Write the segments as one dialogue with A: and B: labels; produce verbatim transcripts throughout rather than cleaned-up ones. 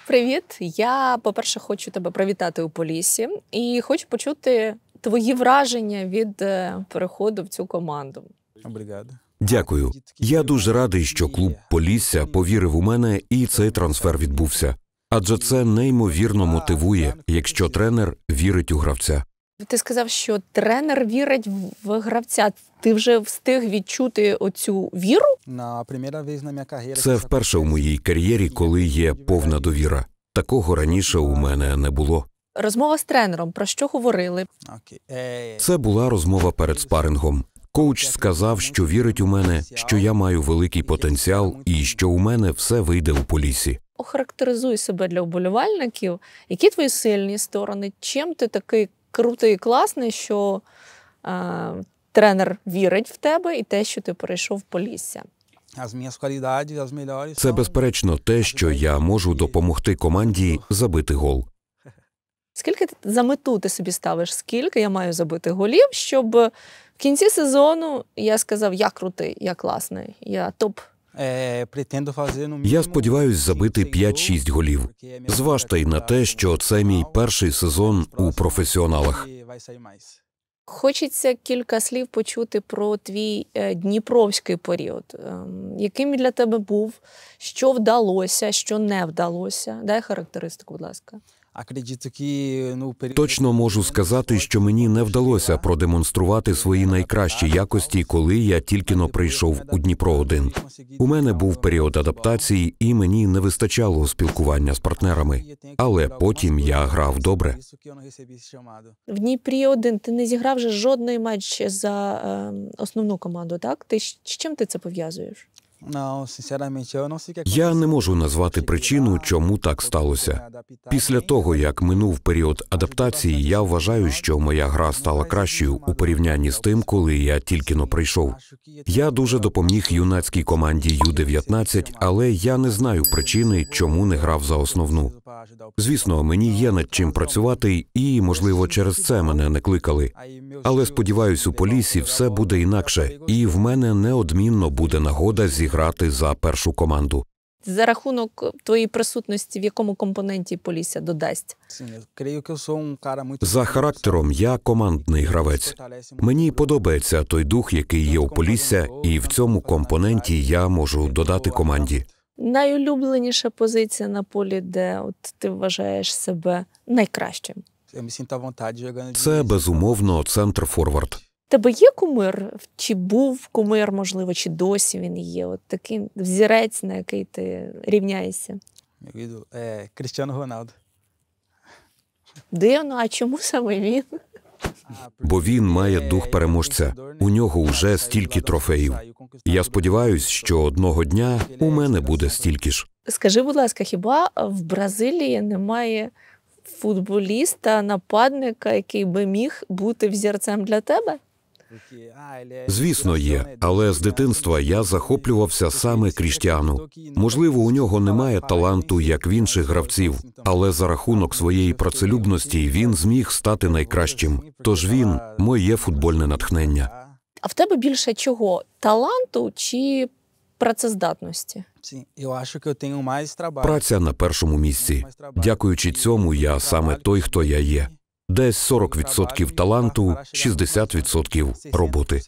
A: Привіт! Я, по-перше, хочу тебе привітати у Поліссі і хочу почути твої враження від е, переходу в цю команду.
B: Дякую. Я дуже радий, що клуб «Полісся» повірив у мене і цей трансфер відбувся. Адже це неймовірно мотивує, якщо тренер вірить у гравця.
A: Ти сказав, що тренер вірить в гравця. Ти вже встиг відчути оцю віру?
B: Це вперше у моїй кар'єрі, коли є повна довіра. Такого раніше у мене не було.
A: Розмова з тренером. Про що говорили?
B: Це була розмова перед спарингом. Коуч сказав, що вірить у мене, що я маю великий потенціал і що у мене все вийде у Поліссі.
A: Охарактеризуй себе для вболівальників. Які твої сильні сторони? Чим ти такий крутий і класний, що е, тренер вірить в тебе і те, що ти перейшов в Полісся?
B: Це, безперечно, те, що я можу допомогти команді забити гол.
A: Скільки ти, за мету ти собі ставиш? Скільки я маю забити голів, щоб в кінці сезону я сказав, я крутий, я класний, я топ?
B: Я сподіваюсь забити п'ять-шість голів. Зважте й на те, що це мій перший сезон у професіоналах.
A: Хочеться кілька слів почути про твій е, дніпровський період. Е, яким він для тебе був? Що вдалося, що не вдалося? Дай характеристику, будь ласка.
B: Точно можу сказати, що мені не вдалося продемонструвати свої найкращі якості, коли я тільки-но прийшов у Дніпро один. У мене був період адаптації, і мені не вистачало спілкування з партнерами. Але потім я грав добре.
A: В Дніпрі один ти не зіграв вже жодний матч за е, основну команду, так? Ти, з чим ти це пов'язуєш?
B: Я не можу назвати причину, чому так сталося. Після того, як минув період адаптації, я вважаю, що моя гра стала кращою у порівнянні з тим, коли я тільки-но прийшов. Я дуже допоміг юнацькій команді ю дев'ятнадцять, але я не знаю причини, чому не грав за основну. Звісно, мені є над чим працювати і, можливо, через це мене не кликали. Але, сподіваюсь, у Поліссі все буде інакше, і в мене неодмінно буде нагода зіграти за першу команду.
A: За рахунок твоєї присутності в якому компоненті Полісся додасть?
B: За характером я командний гравець. Мені подобається той дух, який є у Полісся, і в цьому компоненті я можу додати команді.
A: Найулюбленіша позиція на полі, де от ти вважаєш себе найкращим?
B: Це, безумовно, центр-форвард.
A: Тебе є кумир? Чи був кумир, можливо, чи досі він є? От такий взірець, на який ти рівняєшся?
C: Кріштіану Роналду.
A: Дивно, а чому саме він?
B: Бо він має дух переможця. У нього вже стільки трофеїв. Я сподіваюся, що одного дня у мене буде стільки ж.
A: Скажи, будь ласка, хіба в Бразилії немає футболіста, нападника, який би міг бути взірцем для тебе?
B: Звісно, є, але з дитинства я захоплювався саме Кріштіану. Можливо, у нього немає таланту, як в інших гравців, але за рахунок своєї працелюбності він зміг стати найкращим. Тож він – моє футбольне натхнення.
A: А в тебе більше чого? Таланту чи працездатності?
B: Праця на першому місці. Дякуючи цьому, я саме той, хто я є. Десь сорок відсотків таланту, шістдесят відсотків роботи.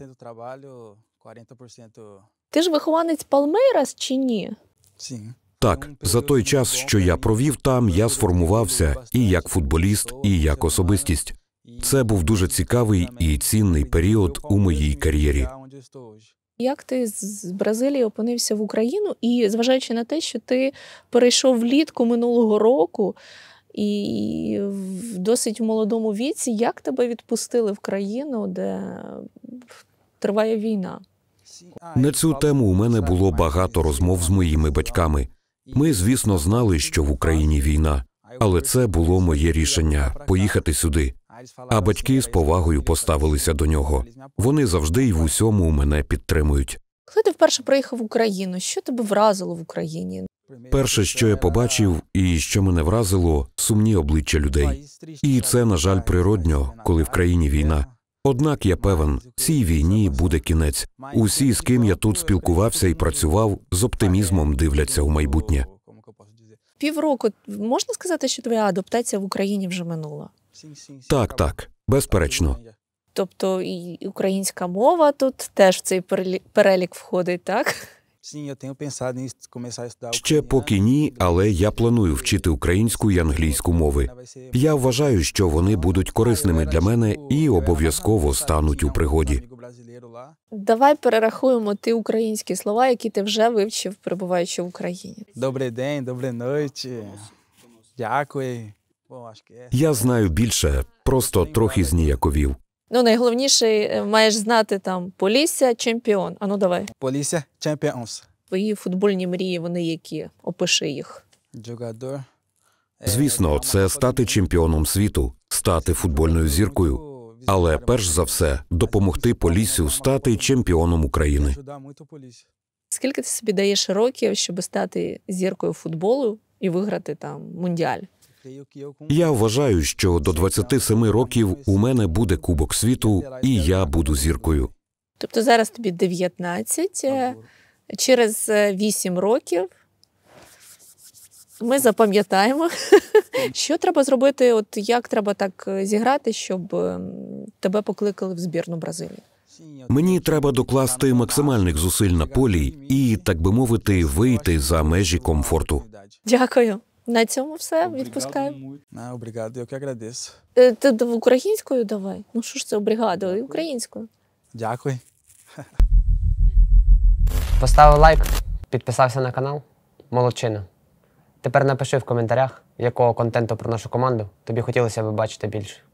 A: Ти ж вихованець Палмейрас чи ні?
B: Так, за той час, що я провів там, я сформувався і як футболіст, і як особистість. Це був дуже цікавий і цінний період у моїй кар'єрі.
A: Як ти з Бразилії опинився в Україну і, зважаючи на те, що ти перейшов влітку минулого року, і в досить молодому віці, як тебе відпустили в країну, де триває війна?
B: На цю тему у мене було багато розмов з моїми батьками. Ми, звісно, знали, що в Україні війна, але це було моє рішення – поїхати сюди. А батьки з повагою поставилися до нього. Вони завжди і в усьому мене підтримують.
A: Коли ти вперше приїхав в Україну, що тебе вразило в Україні?
B: Перше, що я побачив і що мене вразило – сумні обличчя людей. І це, на жаль, природньо, коли в країні війна. Однак я певен, цій війні буде кінець. Усі, з ким я тут спілкувався і працював, з оптимізмом дивляться у майбутнє.
A: Півроку, можна сказати, що твоя адаптація в Україні вже минула?
B: Так, так, безперечно.
A: Тобто і українська мова тут теж в цей перелік, перелік входить, так?
B: Ще поки ні, але я планую вчити українську і англійську мови. Я вважаю, що вони будуть корисними для мене і обов'язково стануть у пригоді.
A: Давай перерахуємо ті українські слова, які ти вже вивчив, перебуваючи в Україні.
C: Добрий день, доброї ночі. Дякую.
B: Я знаю більше, просто трохи зніяковів.
A: Ну, найголовніше, маєш знати там Полісся, чемпіон. Ану, давай.
C: Полісся, чемпіонс.
A: Твої футбольні мрії, вони які? Опиши їх.
C: Джогадор.
B: Звісно, це стати чемпіоном світу, стати футбольною зіркою. Але перш за все, допомогти Поліссю стати чемпіоном України.
A: Скільки ти собі даєш років, щоб стати зіркою футболу і виграти там мундіаль?
B: Я вважаю, що до двадцяти семи років у мене буде Кубок світу, і я буду зіркою.
A: Тобто зараз тобі дев'ятнадцять, через вісім років ми запам'ятаємо, що треба зробити, от як треба так зіграти, щоб тебе покликали в збірну Бразилії?
B: Мені треба докласти максимальних зусиль на полі і, так би мовити, вийти за межі комфорту.
A: Дякую. На цьому все, відпускаю.
C: Обригадо, я аградеço.
A: Ти українською давай? Ну що ж це обригадо? Українською.
C: Дякую.
D: Поставив лайк, підписався на канал. Молодчина. Тепер напиши в коментарях, якого контенту про нашу команду тобі хотілося б бачити більше.